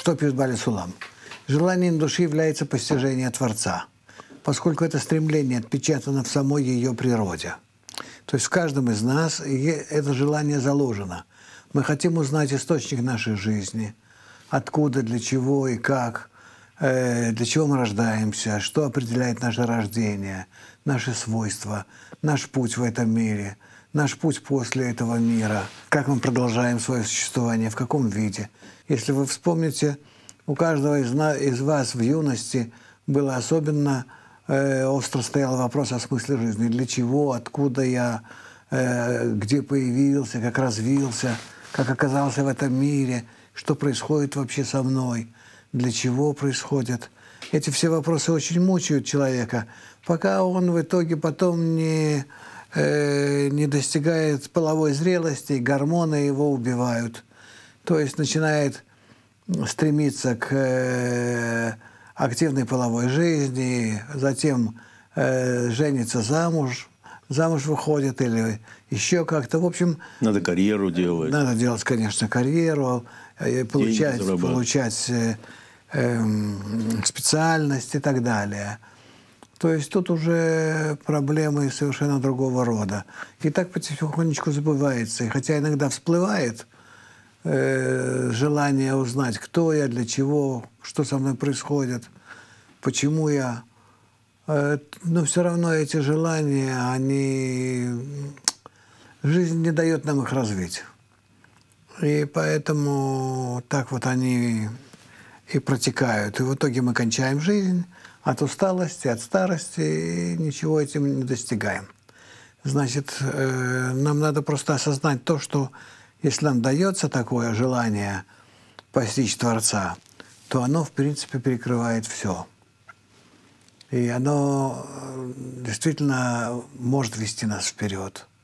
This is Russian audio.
что пишет Баля Сулам? Желанием души является постижение Творца, поскольку это стремление отпечатано в самой ее природе. То есть в каждом из нас это желание заложено. Мы хотим узнать источник нашей жизни, откуда, для чего и как, для чего мы рождаемся, что определяет наше рождение, наши свойства, наш путь в этом мире, наш путь после этого мира, как мы продолжаем свое существование, в каком виде. Если вы вспомните, у каждого из вас в юности было особенно остро стоял вопрос о смысле жизни. Для чего, откуда я, где появился, как развился, как оказался в этом мире, что происходит вообще со мной, для чего происходит. Эти все вопросы очень мучают человека, пока он в итоге потом не достигает половой зрелости, гормоны его убивают. То есть начинает стремиться к активной половой жизни, затем женится замуж выходит или еще как-то. В общем, надо карьеру делать. Надо делать, конечно, карьеру, получать специальность и так далее. То есть тут уже проблемы совершенно другого рода. И так потихонечку забывается. И хотя иногда всплывает желание узнать, кто я, для чего, что со мной происходит, почему я. Но все равно эти желания, жизнь не дает нам их развить. И поэтому так вот они и протекают. И в итоге мы кончаем жизнь от усталости, от старости, и ничего этим не достигаем. Значит, нам надо просто осознать то, что если нам дается такое желание постичь Творца, то оно, в принципе, перекрывает все. И оно действительно может вести нас вперед.